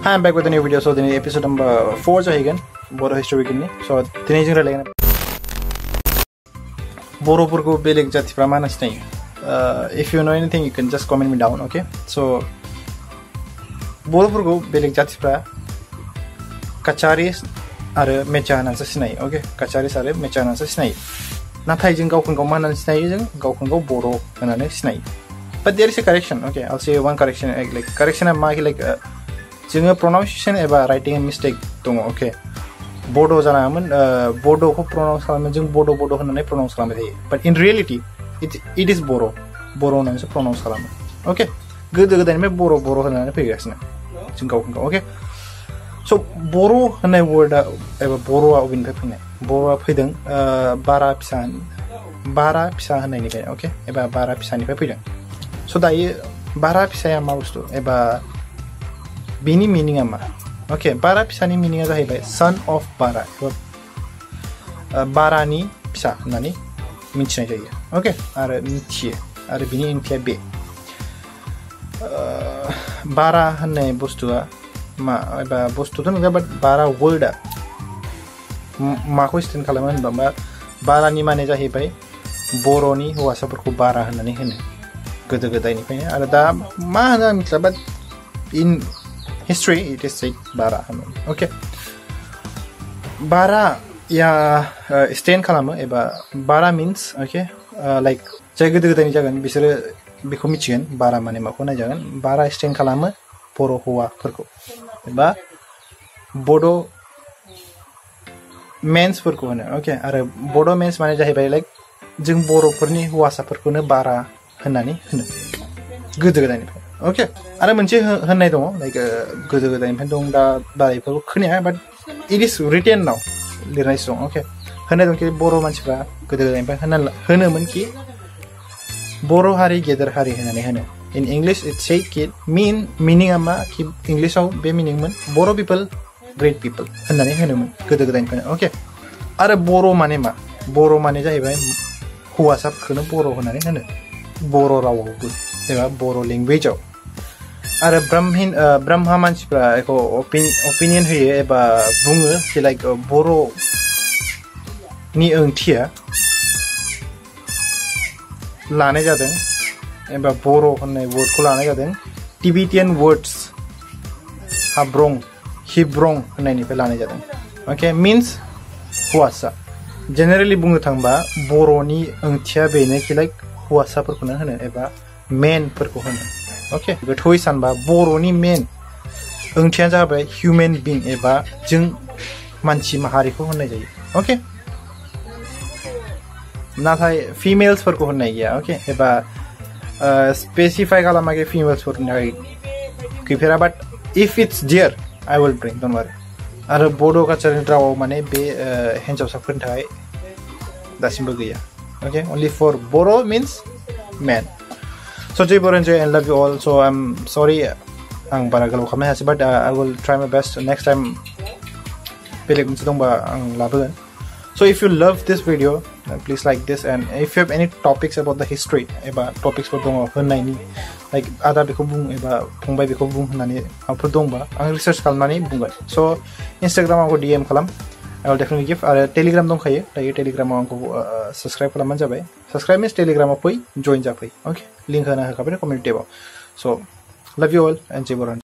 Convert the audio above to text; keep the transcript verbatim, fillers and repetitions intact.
Hi, I'm back with a new video. So, this is episode number four again. Boro history week. So, today we will Boro Purgo Belik Jati Pramana Stay. If you know anything, you can just comment me down, okay? So, Boro Purgo Belik Jati Pra Kacharis are Mechana Snai, okay? Kacharis are Mechana Snai. Nathai Jing Gokun Goman and Snai, Gokun go Boro and a Snai. But there is a correction, okay? I'll say one correction, like correction of my like. Uh, Jinga pronunciation eba writing mistake dong, okay. Bodo janaman bodo ko pronounce kalame jing bodo bodo hanane pronounce kalame thai. But in reality, it it is boro. Boro nan se pronounce kalame. Okay. Good good me boro boro hanane pegasna. Jinga okay. So boro hanai word eba boro a win pepine. Boro phideng bara pisan bara pisa hanai ni kai, okay. Eba bara pisa ni pepideng. So dai bara pisa ya mausto eba Bini meaning ama. Okay, Bara Pisani meaning as a son of Bara. Uh, Bara ni Pisa nani mention it. Okay, are Nichi, are Bini in Tiabe. Bara Hane Bostua Ma Bostutun, but Bara Worda Makoistin Kalaman Bamba Bara ni manager Hebe Boroni, who was a Bara Hanani Hene. Good good anything. Ada Mahana, but in history it is said Bara. Okay. Bara ya uh, stain kalama eba Bara means okay uh, like jaga jaga jagan bisare biko michigan Bara mane makona jagan Bara stain kalama poro hua perko eba bodo mens perko hane okay are bodo mens mane jahi bai like jing boro perni hua sa perko ne Bara hanani hane good good anything. Okay, ada menci henai dong, like good good time pendong da da itu kena, but it is written now, lirai song. Okay, henai dong kiri boro manci pra good good time henai henai menci boro hari gather hari henai henai. In English it say kid mean meaning ama ki English au be meaning man boro people great people henai henai man good good time henai. Okay, ada boro mane ma boro mane jai bai huwa sab kena boro henai henai boro rawo good, eba boro language au. Are Brahmin uh, Brahma manchipra eko opin opinion here eba bunga ki like uh, boro ni engtia lane jadeng eba boro honne word ko lane jadeng Tibetan words habrong hibrong honne ni pe lane jadeng. Okay, means huasa generally bunga thangba boro ni engtia bene ki like huasa per kuna hane eba men per ko hane. Okay, but who is anba Boroni men engtian jabai human being eba jing manchi mahari ko honai jai. Okay, nathai females per ko honai ya. Okay, eba uh, specify kalamage females per honai kipera, but if it's there I will bring, don't worry. Are bodo ka charin draw mane be henjau sakun thai dasimba gaya. Okay, only for boro means man. So Jai Boro enjoy and love you all. So I'm sorry ang baragalo kami hasi, but uh, I will try my best next time. Pilik mutong ba ang laban. So if you love this video, uh, please like this, and if you have any topics about the history, eba topics for dong hunai ni, like ada biko bung eba pungbai biko bung nani apa dong ba ang research kalmani bungai. So Instagram aku D M kalam. I will definitely give. Our Telegram dong kaya. Lagi Telegram aku uh, subscribe kalam manja bay. Subscribe means Telegram aku join japai. Okay. Link hana kapan community ba. So love you all and Jai Boro.